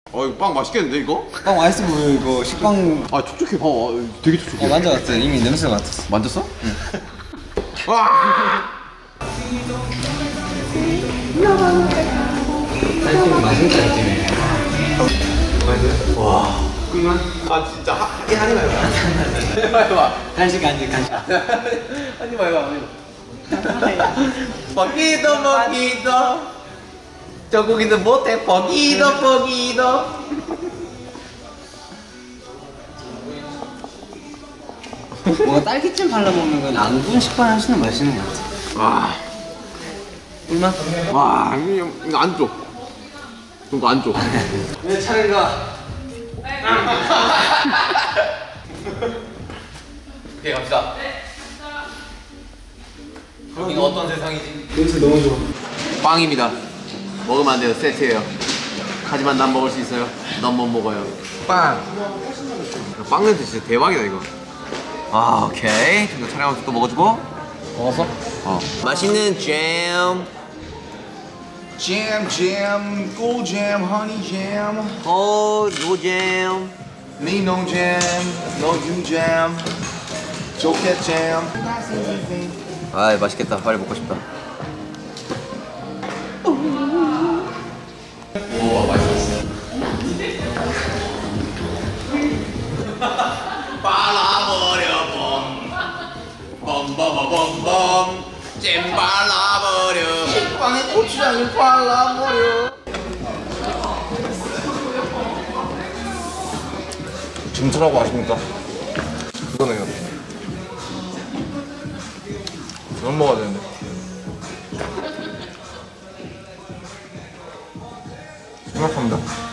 이거 빵 맛있겠는데 이거? 빵 맛있어 보여 이거 식빵. 아 촉촉해. 되게 촉촉해. 만져봤어. 이미 냄새가 맡았어. 만졌어? 응. 와. 와. 아 진짜 하지 마요. 해봐. 간식. 하지 마요. 먹기도. 저 고기는 못해. 먹기도. 뭔가 딸기찜 발라먹는 건 앙분 식빵 하시는 맛있는 것 같아. 와. 꿀맛? 와 이거 안 줘. 이거 안 줘. 내 차례가. 오케이 갑시다. 여기는 어떤 세상이지? 냄새 너무 좋아. 빵입니다. 먹으면 안 돼요. 세트예요. 하지만 난 먹을 수 있어요. 넌 못 먹어요. 빵. 빵 냄새 진짜 대박이다 이거. 아 오케이. 이거 촬영하면서 또 먹어주고. 먹었어? 맛있는 잼. Jam, 꿀잼, 허니잼, 노잼. 네 노잼, 너 유잼, 좋겠잼. 아 맛있겠다. 빨리 먹고 싶다. 오 맛있어. 빨아버려 bombombombom 잼 발라버려 식빵에 고추장을 발라버려. 증천하고 아십니까? 그거네요. 이건 먹어야 되는데. 생각합니다.